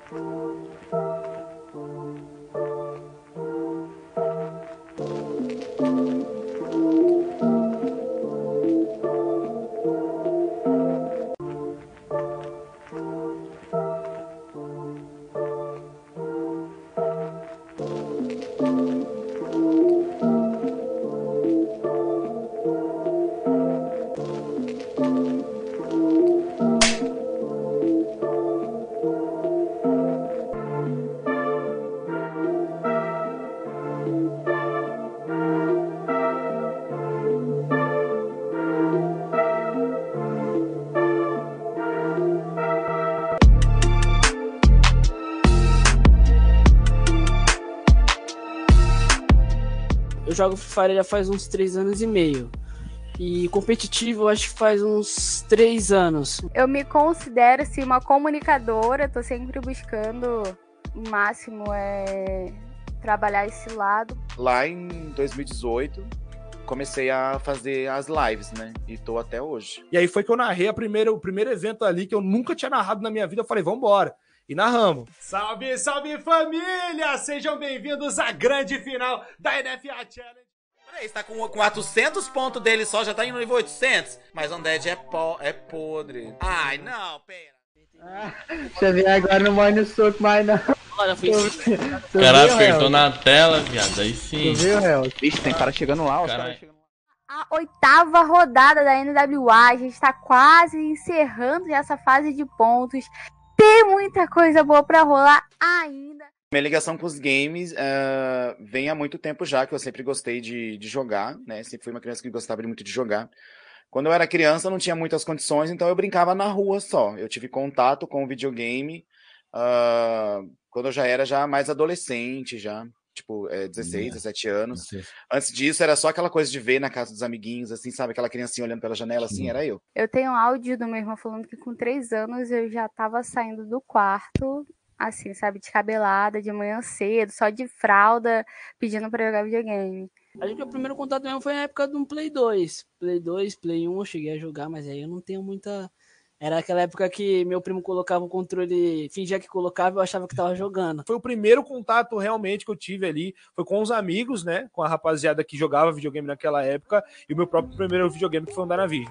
Eu jogo Free Fire já faz uns 3 anos e meio. E competitivo eu acho que faz uns 3 anos. Eu me considero assim, uma comunicadora, tô sempre buscando o máximo trabalhar esse lado. Lá em 2018, comecei a fazer as lives, né? E tô até hoje. E aí foi que eu narrei o primeiro evento ali que eu nunca tinha narrado na minha vida. Eu falei, vambora. E narramos. Salve, salve família! Sejam bem-vindos à grande final da NFA Challenge. Peraí, você tá com 400 pontos dele só, já tá indo no nível 800? Mas Undead é podre. Ai, não, pera. Você vê agora não morre no soco mais não. Olha, foi O cara apertou na tela, viado, aí sim. Tu viu, Hel? Vixe, tem cara chegando lá, os caras chegando lá. A 8ª rodada da NWA, a gente tá quase encerrando já essa fase de pontos. Tem muita coisa boa pra rolar ainda. Minha ligação com os games vem há muito tempo já, que eu sempre gostei de jogar, né? Sempre fui uma criança que gostava muito de jogar. Quando eu era criança, eu não tinha muitas condições, então eu brincava na rua só. Eu tive contato com o videogame quando eu já era mais adolescente, já. Tipo, 16, 17 anos. Antes disso, era só aquela coisa de ver na casa dos amiguinhos, assim, sabe? Aquela criancinha olhando pela janela, assim, era eu. Eu tenho um áudio do meu irmão falando que com 3 anos eu já tava saindo do quarto, assim, sabe? Descabelada, de manhã cedo, só de fralda, pedindo pra jogar videogame. Acho que o primeiro contato mesmo foi na época de um Play 2. Play 2, Play 1 eu cheguei a jogar, mas aí eu não tenho muita... Era aquela época que meu primo colocava o controle, fingia que colocava e eu achava que tava jogando. Foi o primeiro contato realmente que eu tive ali, foi com os amigos, né? Com a rapaziada que jogava videogame naquela época e o meu próprio primeiro videogame que foi o Danavision.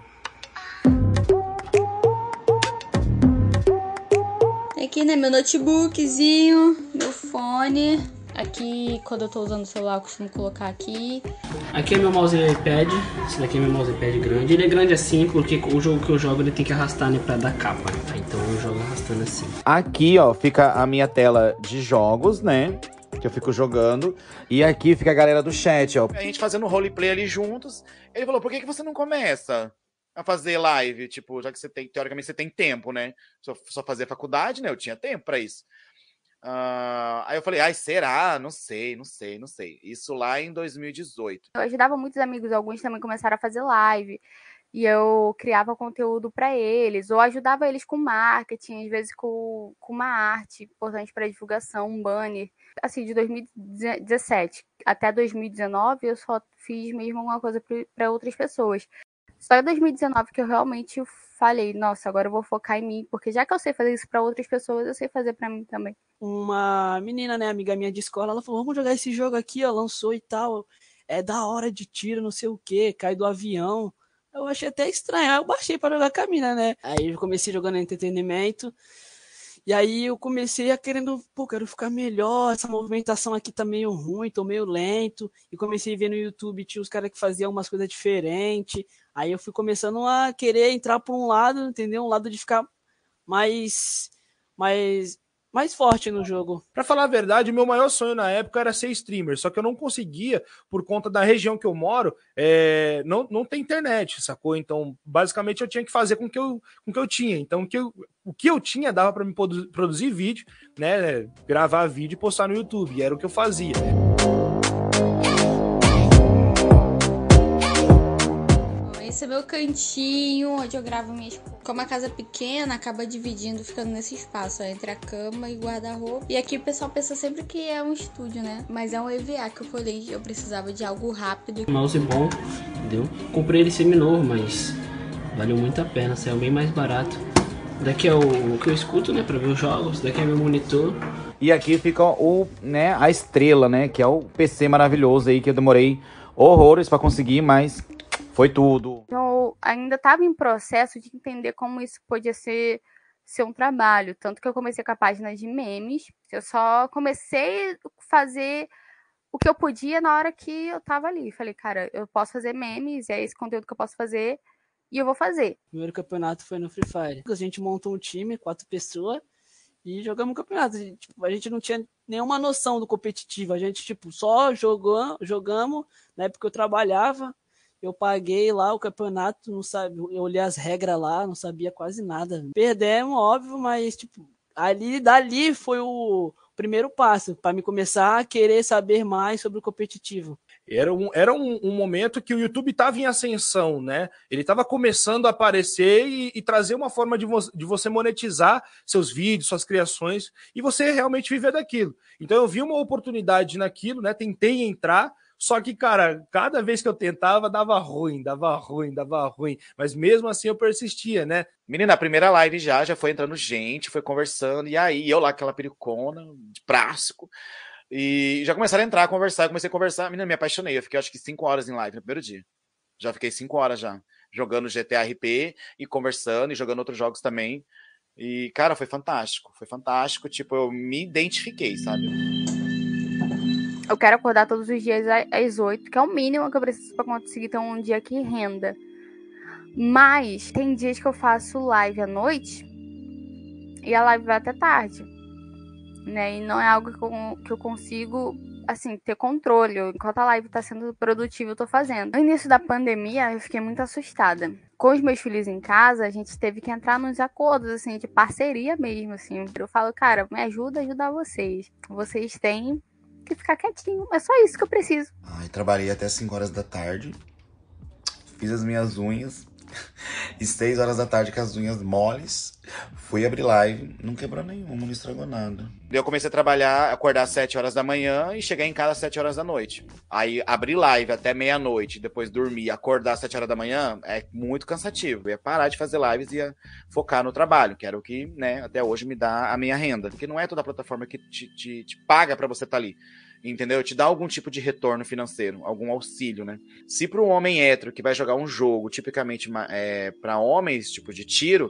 Aqui, né, meu notebookzinho, meu fone. Aqui, quando eu tô usando o celular, eu costumo colocar aqui. Aqui é meu mousepad, esse daqui é meu mousepad grande. Ele é grande assim porque o jogo que eu jogo ele tem que arrastar, né, pra dar capa. Então eu jogo arrastando assim. Aqui, ó, fica a minha tela de jogos, né? Que eu fico jogando. E aqui fica a galera do chat, ó. A gente fazendo roleplay ali juntos. Ele falou, por que você não começa a fazer live? Tipo, já que você tem, teoricamente, você tem tempo, né? Só fazer faculdade, né? Eu tinha tempo pra isso. Aí eu falei, será? Não sei. Isso lá em 2018. Eu ajudava muitos amigos, alguns também começaram a fazer live. E eu criava conteúdo para eles, ou ajudava eles com marketing, às vezes com uma arte importante para divulgação, um banner. Assim, de 2017 até 2019, eu só fiz mesmo alguma coisa para outras pessoas. Só em 2019 que eu realmente falei, nossa, agora eu vou focar em mim, porque já que eu sei fazer isso para outras pessoas, eu sei fazer para mim também. Uma menina, né, amiga minha de escola, ela falou, vamos jogar esse jogo aqui, ó, lançou e tal, é da hora de tiro, não sei o que, cai do avião. Eu achei até estranho, aí eu baixei pra jogar com a mina, né? Aí eu comecei jogando entretenimento, e aí eu comecei a querendo, quero ficar melhor, essa movimentação aqui tá meio ruim, tô meio lento, e comecei a ver no YouTube, tinha os caras que faziam umas coisas diferentes, aí eu fui começando a querer entrar por um lado, entendeu? Um lado de ficar mais forte no jogo. Pra falar a verdade, o meu maior sonho na época era ser streamer, só que eu não conseguia, por conta da região que eu moro, não tem internet, sacou? Então, basicamente, eu tinha que fazer com o que eu tinha. Então, o que eu tinha dava pra me produzir vídeo, né? Gravar vídeo e postar no YouTube, e era o que eu fazia. Esse é meu cantinho, onde eu gravo minhas... Como a casa é pequena, acaba dividindo, ficando nesse espaço, ó, entre a cama e guarda-roupa. E aqui o pessoal pensa sempre que é um estúdio, né? Mas é um EVA que eu falei, eu precisava de algo rápido. O mouse é bom, entendeu? Comprei ele seminovo, mas valeu muito a pena, saiu bem mais barato. Daqui é o que eu escuto, né, pra ver os jogos. Daqui é meu monitor. E aqui fica a estrela, né, que é o PC maravilhoso aí, que eu demorei horrores pra conseguir, mas foi tudo. Eu ainda estava em processo de entender como isso podia ser um trabalho. Tanto que eu comecei com a página de memes. Eu só comecei a fazer o que eu podia na hora que eu tava ali. Falei, cara, eu posso fazer memes, é esse conteúdo que eu posso fazer e eu vou fazer. O primeiro campeonato foi no Free Fire. A gente montou um time, 4 pessoas, e jogamos um campeonato. A gente não tinha nenhuma noção do competitivo. A gente, só jogamos, na época eu trabalhava, eu paguei lá o campeonato, não sabia, eu olhei as regras lá, não sabia quase nada. Perdemos, óbvio, mas, dali foi o primeiro passo para me começar a querer saber mais sobre o competitivo. Era um momento que o YouTube estava em ascensão, né? Ele estava começando a aparecer e trazer uma forma de você monetizar seus vídeos, suas criações, e você realmente viver daquilo. Então eu vi uma oportunidade naquilo, né? Tentei entrar, só que, cara, cada vez que eu tentava, dava ruim. Mas mesmo assim eu persistia, né? Menina, a primeira live já foi entrando gente, foi conversando, e aí eu lá, aquela pericona, de plástico, e já começaram a entrar, a conversar, eu comecei a conversar, menina, me apaixonei, eu fiquei acho que 5 horas em live no primeiro dia. Já fiquei 5 horas já, jogando GTA RP, e conversando, e jogando outros jogos também. E, cara, foi fantástico, eu me identifiquei, sabe? Eu quero acordar todos os dias às 8, que é o mínimo que eu preciso para conseguir ter um dia que renda. Mas tem dias que eu faço live à noite e a live vai até tarde, né? E não é algo que eu consigo, assim, ter controle. Enquanto a live tá sendo produtiva, eu tô fazendo. No início da pandemia, eu fiquei muito assustada. Com os meus filhos em casa, a gente teve que entrar nos acordos, assim, de parceria mesmo, assim. Eu falo, cara, me ajuda a ajudar vocês. Vocês têm que ficar quietinho. É só isso que eu preciso. Trabalhei até 5 horas da tarde. Fiz as minhas unhas. E 6 horas da tarde com as unhas moles. Fui abrir live. Não quebrou nenhuma, não estragou nada. Eu comecei a trabalhar, acordar às 7 horas da manhã e chegar em casa às 7 horas da noite. Aí abrir live até meia-noite, depois dormir, acordar às 7 horas da manhã é muito cansativo. Eu ia parar de fazer lives e ia focar no trabalho, que era o que, né, até hoje me dá a minha renda. Porque não é toda a plataforma que te paga pra você estar ali. Entendeu? Te dá algum tipo de retorno financeiro, algum auxílio, né? Se para um homem hétero que vai jogar um jogo tipicamente para homens, tipo de tiro,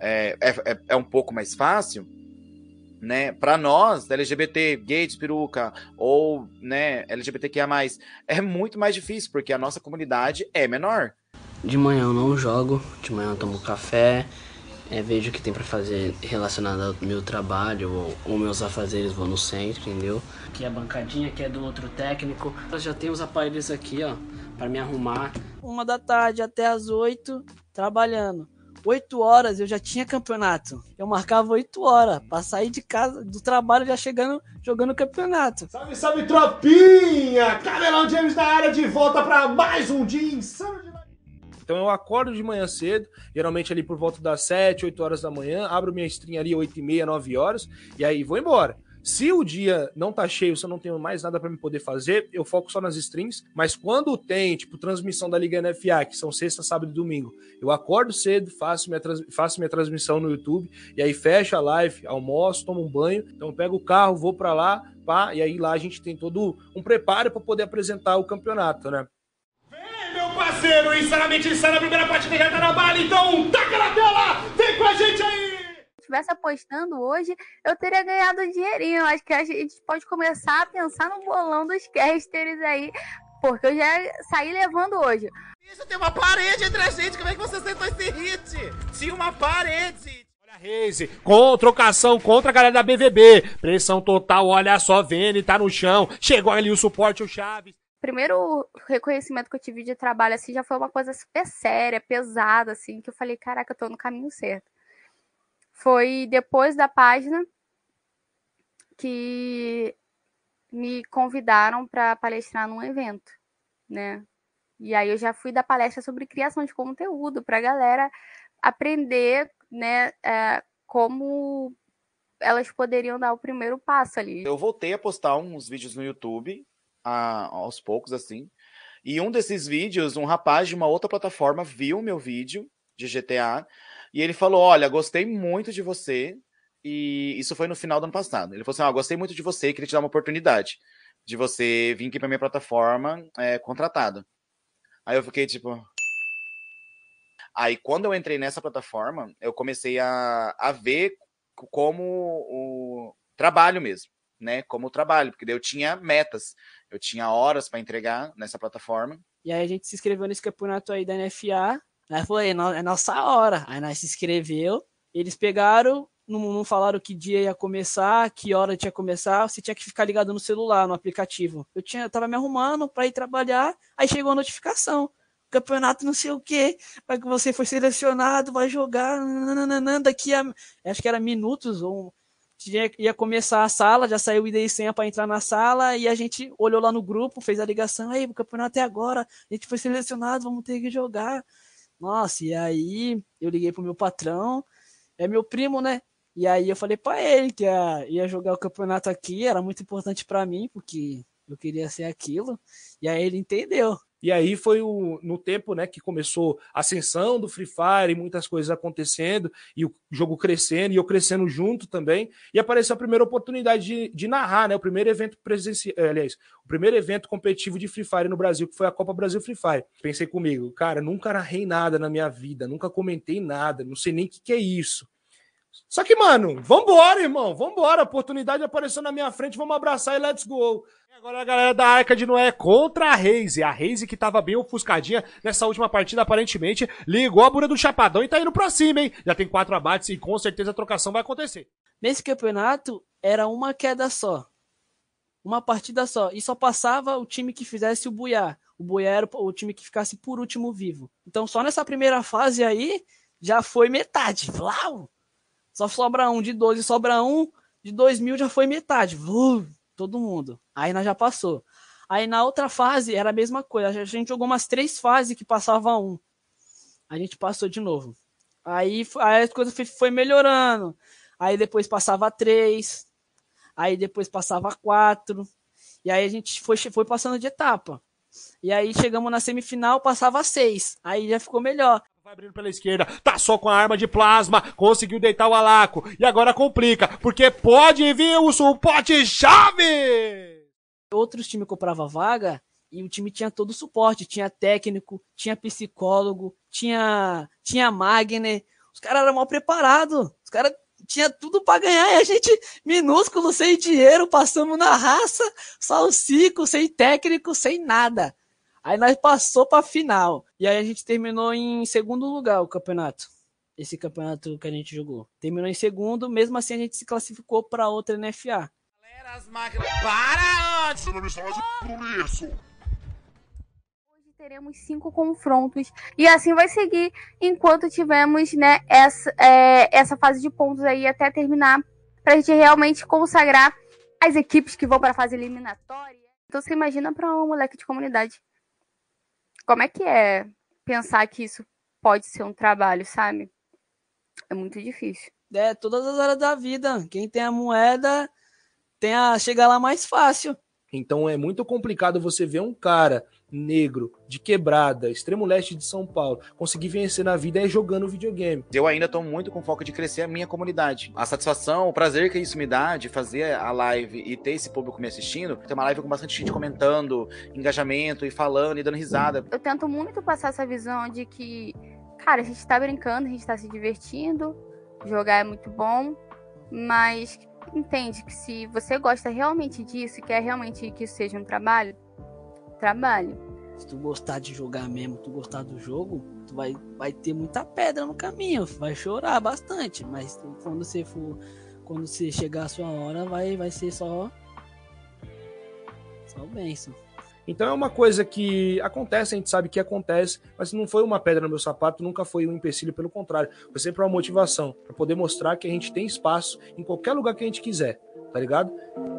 é um pouco mais fácil, né? Para nós, LGBT, gays, peruca ou, né, LGBTQIA+, é muito mais difícil, porque a nossa comunidade é menor. De manhã eu não jogo, de manhã eu tomo café, vejo o que tem pra fazer relacionado ao meu trabalho ou meus afazeres, vou no centro, entendeu? Aqui é a bancadinha, aqui é do outro técnico. Eu já tenho os aparelhos aqui, ó, pra me arrumar. 1 da tarde até as 8, trabalhando. 8 horas eu já tinha campeonato. Eu marcava 8 horas pra sair de casa, do trabalho, já chegando, jogando campeonato. Salve, salve, tropinha! Cabelão James na área, de volta pra mais um dia insano de... Então eu acordo de manhã cedo, geralmente ali por volta das 7, 8 horas da manhã, abro minha stream ali 8h30, 9 horas, e aí vou embora. Se o dia não tá cheio, se eu não tenho mais nada para me poder fazer, eu foco só nas streams, mas quando tem, tipo, transmissão da Liga NFA, que são sexta, sábado e domingo, eu acordo cedo, faço minha transmissão no YouTube, e aí fecho a live, almoço, tomo um banho, então eu pego o carro, vou para lá, pá, e aí lá a gente tem todo um preparo para poder apresentar o campeonato, né? Meu parceiro, insanamente insano, a primeira partida já tá na bala, então taca na tela, vem com a gente aí! Se estivesse apostando hoje, eu teria ganhado dinheirinho. Acho que a gente pode começar a pensar no bolão dos casters aí, porque eu já saí levando hoje. Isso, tem uma parede entre a gente, como é que você acertou esse hit? Tinha uma parede! Olha a Reise, com trocação contra a galera da BVB, pressão total, olha só, Vene tá no chão, chegou ali o suporte, o Chaves. Primeiro reconhecimento que eu tive de trabalho, assim, já foi uma coisa super séria, pesada, assim, que eu falei, caraca, eu tô no caminho certo. Foi depois da página que me convidaram para palestrar num evento, né? E aí eu já fui dar palestra sobre criação de conteúdo para a galera aprender, né, como elas poderiam dar o primeiro passo ali. Eu voltei a postar uns vídeos no YouTube, aos poucos, assim. E um desses vídeos, um rapaz de uma outra plataforma viu o meu vídeo de GTA E ele falou, olha, gostei muito de você, e isso foi no final do ano passado. Ele falou assim, gostei muito de você, queria te dar uma oportunidade de você vir aqui pra minha plataforma contratado. Aí eu fiquei tipo... Aí quando eu entrei nessa plataforma, eu comecei a ver como o trabalho mesmo, né? Como o trabalho, porque daí eu tinha metas, eu tinha horas para entregar nessa plataforma. E aí a gente se inscreveu nesse campeonato aí da NFA, aí foi, é nossa hora. Aí nós se inscreveu, eles pegaram, não falaram que dia ia começar, que hora tinha que começar, você tinha que ficar ligado no celular, no aplicativo. Eu tava me arrumando para ir trabalhar, aí chegou a notificação. Campeonato não sei o que, que você foi selecionado, vai jogar, daqui a, acho que era minutos, ou ia começar a sala, já saiu o ID e senha para entrar na sala, e a gente olhou lá no grupo, fez a ligação, aí o campeonato é agora, a gente foi selecionado, vamos ter que jogar. Nossa, e aí eu liguei pro meu patrão, é meu primo, né? E aí eu falei para ele que ia jogar o campeonato aqui, era muito importante para mim, porque eu queria ser aquilo, e aí ele entendeu. E aí foi no tempo, né, que começou a ascensão do Free Fire, muitas coisas acontecendo, e o jogo crescendo, e eu crescendo junto também, e apareceu a primeira oportunidade de narrar, né, o primeiro evento o primeiro evento competitivo de Free Fire no Brasil, que foi a Copa Brasil Free Fire. Pensei comigo, cara, nunca narrei nada na minha vida, nunca comentei nada, não sei nem o que é isso. Só que, mano, vambora, irmão, vambora, a oportunidade apareceu na minha frente, vamos abraçar e let's go. E agora a galera da Arca de Noé contra a Raze. A Raze, que tava bem ofuscadinha nessa última partida, aparentemente, ligou a bura do Chapadão e tá indo pra cima, hein? Já tem 4 abates e com certeza a trocação vai acontecer. Nesse campeonato, era uma queda só. Uma partida só. E só passava o time que fizesse o buiá. O buiá era o time que ficasse por último vivo. Então só nessa primeira fase aí, já foi metade. Uau! Só sobra um, de 12 sobra um, de 2.000 já foi metade. Todo mundo. Aí nós já passou. Aí na outra fase era a mesma coisa. A gente jogou umas 3 fases que passava um. A gente passou de novo. Aí as coisas foi melhorando. Aí depois passava 3. Aí depois passava 4. E aí a gente foi passando de etapa. E aí chegamos na semifinal, passava 6. Aí já ficou melhor. Vai abrindo pela esquerda, tá só com a arma de plasma, conseguiu deitar o Alaco, e agora complica, porque pode vir o suporte-chave! Outros times compravam vaga, e o time tinha todo o suporte, tinha técnico, tinha psicólogo, tinha Magner, os caras eram mal preparados, os caras tinham tudo pra ganhar, e a gente, minúsculo, sem dinheiro, passamos na raça, só o ciclo, sem técnico, sem nada. Aí nós passou pra final. E aí a gente terminou em segundo lugar o campeonato. Esse campeonato que a gente jogou. Terminou em segundo, mesmo assim a gente se classificou pra outra NFA. Galera, as máquinas... Para antes! Hoje teremos 5 confrontos. E assim vai seguir enquanto tivermos, né, essa fase de pontos aí até terminar. Pra gente realmente consagrar as equipes que vão pra fase eliminatória. Então você imagina pra um moleque de comunidade. Como é que é pensar que isso pode ser um trabalho, sabe? É muito difícil. Todas as áreas da vida. Quem tem a moeda chega lá mais fácil. Então é muito complicado você ver um cara negro, de Quebrada, extremo leste de São Paulo, conseguir vencer na vida jogando videogame. Eu ainda tô muito com foco de crescer a minha comunidade. A satisfação, o prazer que isso me dá de fazer a live e ter esse público me assistindo, ter uma live com bastante gente comentando, engajamento e falando e dando risada. Eu tento muito passar essa visão de que, cara, a gente tá brincando, a gente tá se divertindo, jogar é muito bom, mas entende que se você gosta realmente disso e quer realmente que isso seja um trabalho, trabalhe. Se tu gostar de jogar mesmo, tu gostar do jogo, tu vai ter muita pedra no caminho, vai chorar bastante, mas quando você chegar a sua hora, vai ser só bênção. Então é uma coisa que acontece, a gente sabe que acontece, mas não foi uma pedra no meu sapato, nunca foi um empecilho, pelo contrário, foi sempre uma motivação, para poder mostrar que a gente tem espaço em qualquer lugar que a gente quiser, tá ligado?